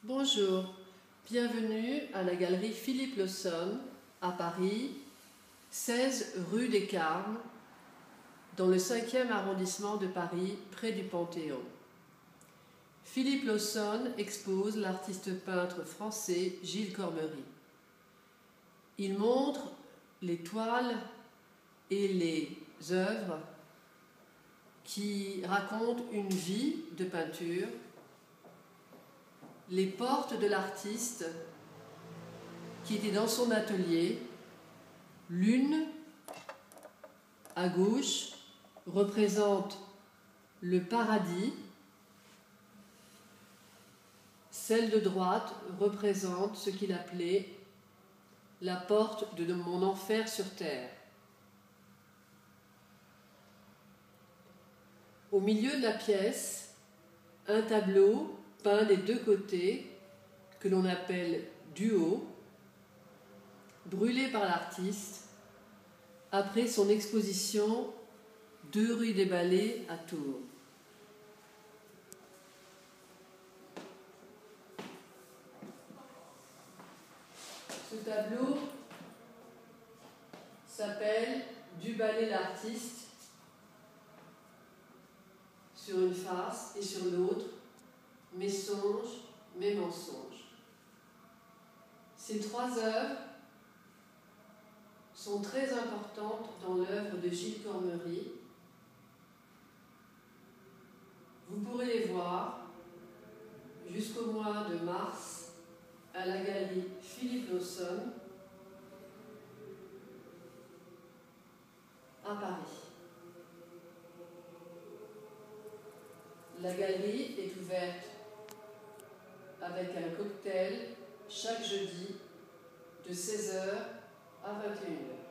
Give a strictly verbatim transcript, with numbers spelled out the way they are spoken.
Bonjour, bienvenue à la galerie Philippe Lawson à Paris, seize rue des Carmes, dans le cinquième arrondissement de Paris, près du Panthéon. Philippe Lawson expose l'artiste peintre français Gilles Cormery. Il montre les toiles et les œuvres qui racontent une vie de peinture, les portes de l'artiste qui était dans son atelier. L'une, à gauche, représente le paradis, celle de droite représente ce qu'il appelait la porte de mon enfer sur terre. Au milieu de la pièce, un tableau peint des deux côtés, que l'on appelle duo, brûlé par l'artiste après son exposition deux rue des Ballets à Tours. Ce tableau s'appelle « Du ballet l'artiste » sur une face et sur l'autre, mes songes, mes mensonges. Ces trois œuvres sont très importantes dans l'œuvre de Gilles Cormery. Vous pourrez les voir jusqu'au mois de mars à la galerie Philippe Lawson à Paris. La galerie est ouverte avec un cocktail chaque jeudi de seize heures à vingt et une heures.